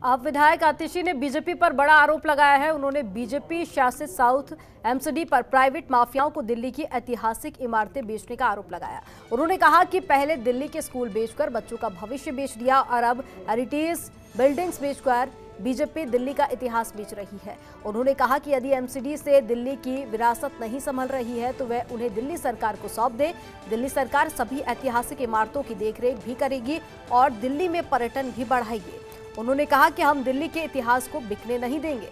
अब विधायक आतिशी ने बीजेपी पर बड़ा आरोप लगाया है। उन्होंने बीजेपी शासित साउथ एमसीडी पर प्राइवेट माफियाओं को दिल्ली की ऐतिहासिक इमारतें बेचने का आरोप लगाया। उन्होंने कहा कि पहले दिल्ली के स्कूल बेचकर बच्चों का भविष्य बेच दिया और अब हेरिटेज बिल्डिंग्स बेचकर बीजेपी दिल्ली का इतिहास बेच रही है। उन्होंने कहा कि यदि एमसीडी से दिल्ली की विरासत नहीं संभल रही है तो वह उन्हें दिल्ली सरकार को सौंप दे। दिल्ली सरकार सभी ऐतिहासिक इमारतों की देखरेख भी करेगी और दिल्ली में पर्यटन भी बढ़ाएगी। उन्होंने कहा कि हम दिल्ली के इतिहास को बिकने नहीं देंगे।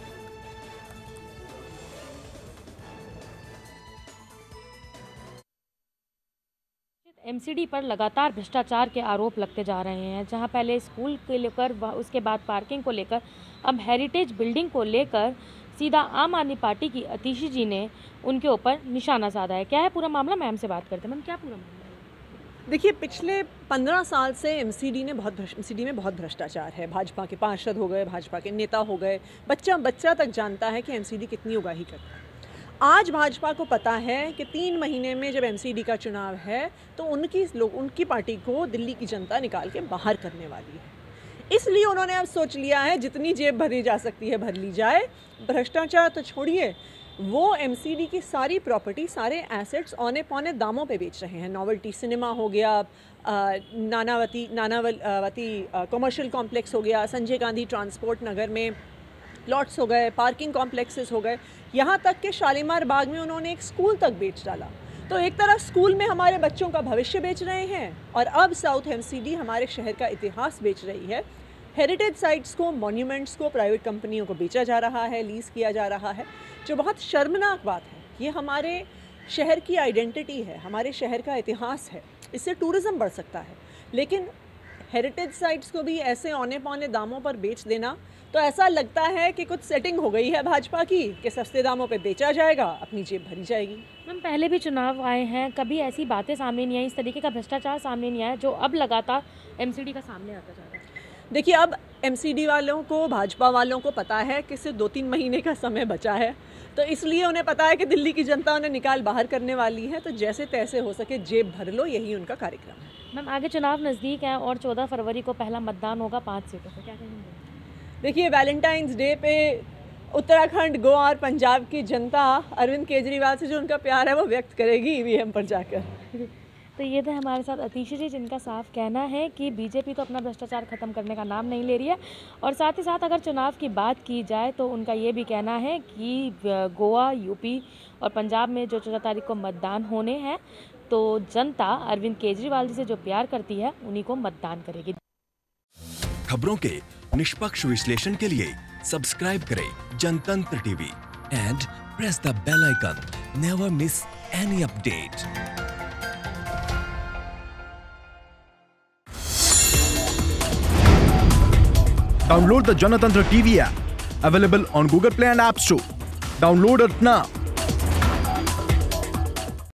एमसीडी पर लगातार भ्रष्टाचार के आरोप लगते जा रहे हैं, जहां पहले स्कूल को लेकर, उसके बाद पार्किंग को लेकर, अब हेरिटेज बिल्डिंग को लेकर सीधा आम आदमी पार्टी की आतिशी जी ने उनके ऊपर निशाना साधा है। क्या है पूरा मामला, मैम से बात करते हैं। मैम, क्या पूरा मामला है? देखिए, पिछले 15 साल से एमसीडी में बहुत भ्रष्टाचार है। भाजपा के पार्षद हो गए, भाजपा के नेता हो गए, बच्चा तक जानता है कि एमसीडी कितनी उगाही करता है। आज भाजपा को पता है कि 3 महीने में जब एमसीडी का चुनाव है तो उनकी पार्टी को दिल्ली की जनता निकाल के बाहर करने वाली है। इसलिए उन्होंने अब सोच लिया है जितनी जेब भरी जा सकती है भर ली जाए। भ्रष्टाचार तो छोड़िए, वो एमसीडी की सारी प्रॉपर्टी, सारे एसेट्स औने पौने दामों पे बेच रहे हैं। नोवेल्टी सिनेमा हो गया, नानावती कमर्शियल कॉम्प्लेक्स हो गया, संजय गांधी ट्रांसपोर्ट नगर में प्लॉट्स हो गए, पार्किंग कॉम्प्लेक्सेस हो गए, यहाँ तक कि शालीमार बाग में उन्होंने एक स्कूल तक बेच डाला। तो एक तरफ स्कूल में हमारे बच्चों का भविष्य बेच रहे हैं और अब साउथ एमसीडी हमारे शहर का इतिहास बेच रही है। हेरिटेज साइट्स को, मॉन्यूमेंट्स को प्राइवेट कंपनियों को बेचा जा रहा है, लीज किया जा रहा है, जो बहुत शर्मनाक बात है। ये हमारे शहर की आइडेंटिटी है, हमारे शहर का इतिहास है, इससे टूरिज़्म बढ़ सकता है। लेकिन हेरिटेज साइट्स को भी ऐसे औने पौने दामों पर बेच देना, तो ऐसा लगता है कि कुछ सेटिंग हो गई है भाजपा की कि सस्ते दामों पे बेचा जाएगा, अपनी जेब भरी जाएगी। मैम, पहले भी चुनाव आए हैं, कभी ऐसी बातें सामने नहीं आई, इस तरीके का भ्रष्टाचार सामने नहीं आया जो अब लगातार एमसीडी का सामने आता जा रहा है। देखिए, अब एमसीडी वालों को, भाजपा वालों को पता है कि सिर्फ 2-3 महीने का समय बचा है, तो इसलिए उन्हें पता है कि दिल्ली की जनता उन्हें निकाल बाहर करने वाली है। तो जैसे तैसे हो सके जेब भर लो, यही उनका कार्यक्रम है। मैम, आगे चुनाव नज़दीक है और 14 फरवरी को पहला मतदान होगा 5 सीटों पर, क्या कहेंगे? देखिए, वैलेंटाइंस डे पे उत्तराखंड, गोवा और पंजाब की जनता अरविंद केजरीवाल से जो उनका प्यार है वो व्यक्त करेगी ईवीएम पर जाकर। तो ये थे हमारे साथ आतिशी जी, जिनका साफ कहना है कि बीजेपी तो अपना भ्रष्टाचार खत्म करने का नाम नहीं ले रही है। और साथ ही साथ अगर चुनाव की बात की जाए तो उनका ये भी कहना है कि गोवा, यूपी और पंजाब में जो 14 तारीख को मतदान होने हैं तो जनता अरविंद केजरीवाल जी से जो प्यार करती है उन्हीं को मतदान करेगी। खबरों के निष्पक्ष विश्लेषण के लिए सब्सक्राइब करें Janatantra TV and press the bell icon. Never miss any update. Download the Janatantra TV app, available on Google Play and App Store. Download it now.